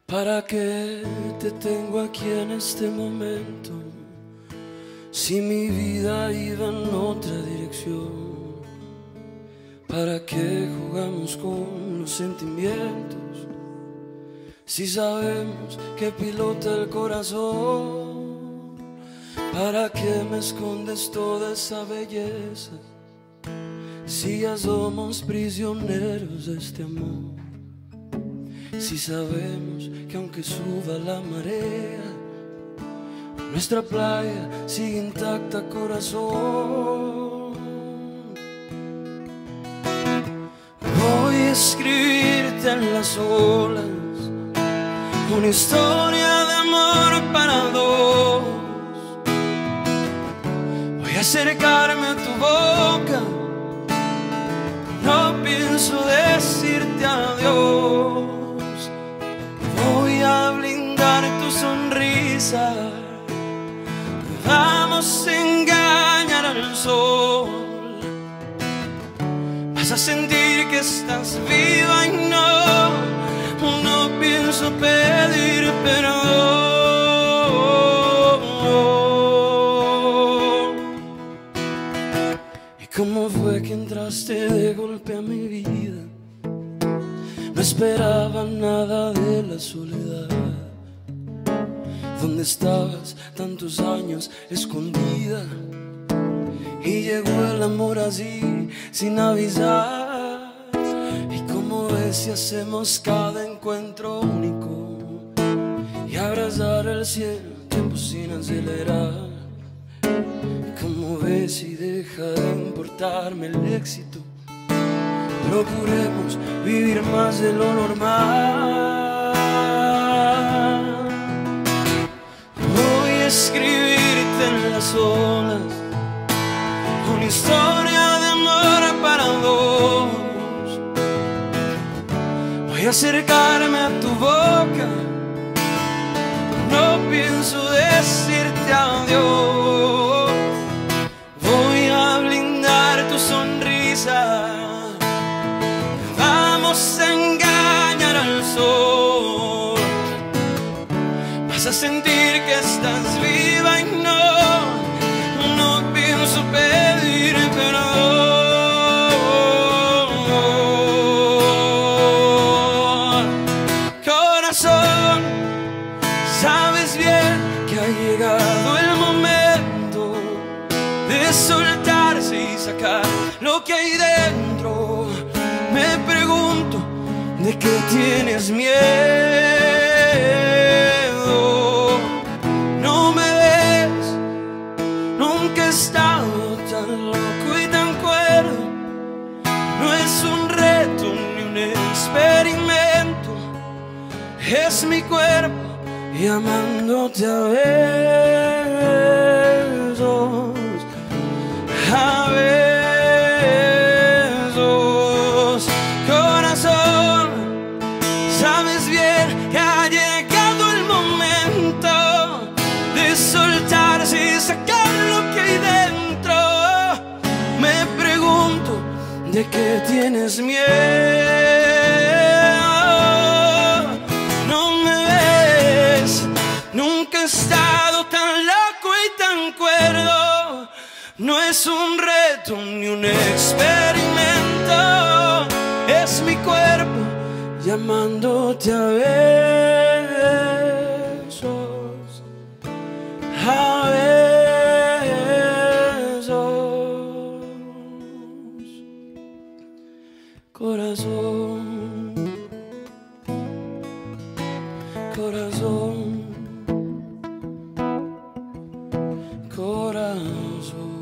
¿Para qué te tengo aquí en este momento? Si mi vida iba en otra dirección. ¿Para qué jugamos con los sentimientos? Si sabemos que pilota el corazón. ¿Para qué me escondes toda esa belleza? Si ya somos prisioneros de este amor. Si sabemos que aunque suba la marea, nuestra playa sigue intacta, corazón. Voy a escribirte en las olas una historia de amor para dos. Voy a acercarme a tu boca, no pienso decirte adiós. Voy a blindar tu sonrisa, vamos a engañar al sol. Vas a sentir que estás viva y no pienso pedir perdón. ¿Y cómo fue que entraste de golpe a mi vida? No esperaba nada de la soledad. ¿Dónde estabas tantos años escondida? Y llegó el amor así, sin avisar. ¿Y cómo ves si hacemos cada encuentro único? Y abrazar el cielo, tiempo sin acelerar. ¿Cómo ves si deja de importarme el éxito? Procuremos vivir más de lo normal. Voy a escribirte en las olas una historia de amor para dos. Voy a acercarme a tu boca, no pienso decirte adiós. Voy a blindar tu sonrisa, vamos a engañar al sol. Vas a sentir que estás viva y no pienso pedir perdón. Corazón, sabes bien que ha llegado el momento de soltarse y sacar lo que hay dentro. Me pregunto, ¿de qué tienes miedo? No me ves, nunca he estado tan loco y tan cuerdo. No es un reto ni un experimento, es mi cuerpo llamándote a besos, a besos. Corazón, sabes bien que ha llegado el momento de soltarse y sacar lo que hay dentro. Me pregunto, ¿de qué tienes miedo? No me ves, nunca he estado tan loco y tan cuerdo. No es un reto ni un experimento, es mi cuerpo llamándote a besos, a besos. Corazón, corazón, corazón.